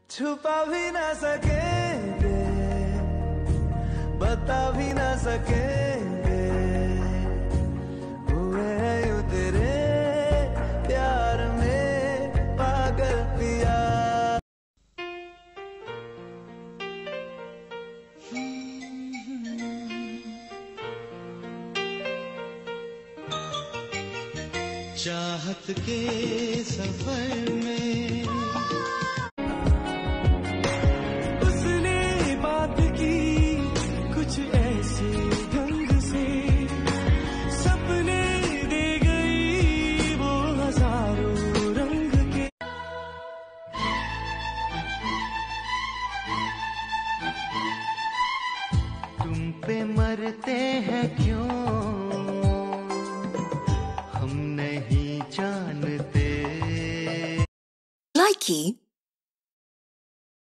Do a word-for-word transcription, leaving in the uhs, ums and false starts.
छुपा भी ना सकेंगे, बता भी ना सकेंगे, हुए हैं यूं तेरे प्यार में पागल पिया। चाहत के सफर में उसने बात की कुछ ऐसे ढंग से, सपने दे गई वो हजारों रंग के। तुम पे मरते हैं क्यों हम नहीं जानते। Likey